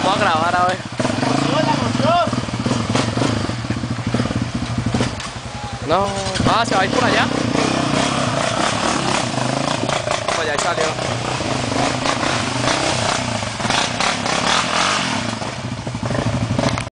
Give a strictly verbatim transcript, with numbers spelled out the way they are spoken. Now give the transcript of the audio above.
Vamos a grabar a ver. No, ah, se va a ir por allá.